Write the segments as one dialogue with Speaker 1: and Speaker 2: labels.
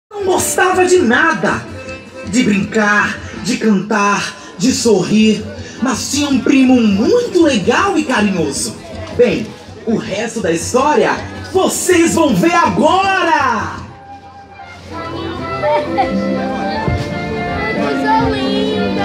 Speaker 1: Não gostava de nada. De brincar, de cantar, de sorrir. Mas tinha um primo muito legal e carinhoso. Bem, o resto da história vocês vão ver agora!
Speaker 2: Coisa linda!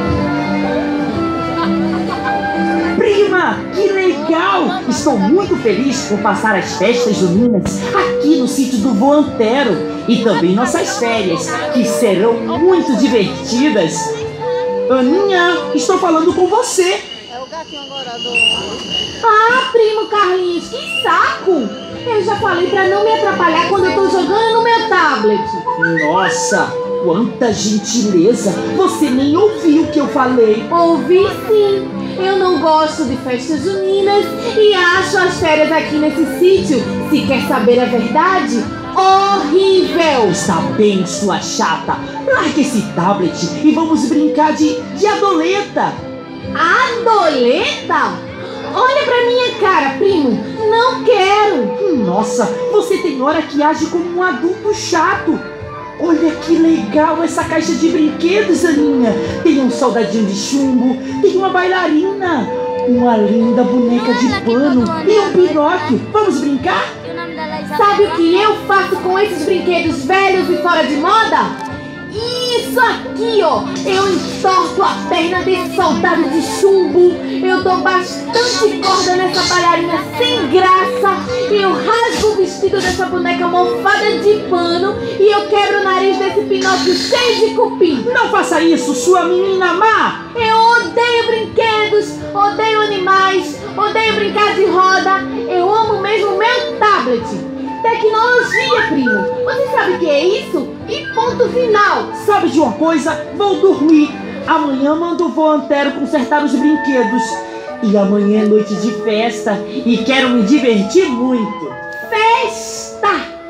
Speaker 3: Prima, que legal! Estou muito feliz por passar as festas juninas aqui no sítio do Vô Antero e também nossas férias, que serão muito divertidas. Aninha, estou falando com você.
Speaker 2: É o gatinho agora do...
Speaker 4: Ah, primo Carlinhos, que saco! Eu já falei pra não me atrapalhar quando eu tô jogando no meu tablet.
Speaker 3: Nossa, quanta gentileza! Você nem ouviu o que eu falei.
Speaker 4: Ouvi sim. Eu não gosto de festas juninas e acho as férias aqui nesse sítio, se quer saber a verdade, horrível.
Speaker 3: Está bem, sua chata. Largue esse tablet e vamos brincar de adoleta.
Speaker 4: Adoleta? Olha pra minha cara, primo. Não quero.
Speaker 3: Nossa, você tem hora que age como um adulto chato. Olha que legal essa caixa de brinquedos, Aninha. Tem um soldadinho de chumbo, tem uma bailarina, uma linda boneca de pano e um Pinóquio. Vamos brincar?
Speaker 2: E o nome dela é Isabela.
Speaker 4: Sabe o que eu faço com esses brinquedos velhos e fora de moda? Isso aqui, ó! Eu entorto a perna desse soldado de chumbo, eu dou bastante corda nessa bailarina sem graça, eu rasgo o vestido dessa boneca mofada de pano e eu quebro o nariz desse Pinóquio cheio de cupim.
Speaker 3: Não faça isso, sua menina má!
Speaker 4: Eu odeio brinquedos, odeio animais, odeio brincar de roda, eu amo mesmo meu tablet. Tecnologia, primo. Você sabe o que é isso? E ponto final.
Speaker 3: Sabe de uma coisa? Vou dormir. Amanhã mando o Vô Antero consertar os brinquedos. E amanhã é noite de festa e quero me divertir muito.
Speaker 4: Festa!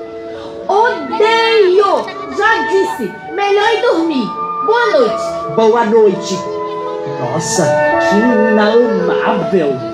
Speaker 4: Odeio! Já disse, melhor ir dormir. Boa noite.
Speaker 3: Boa noite. Nossa, que menina amável.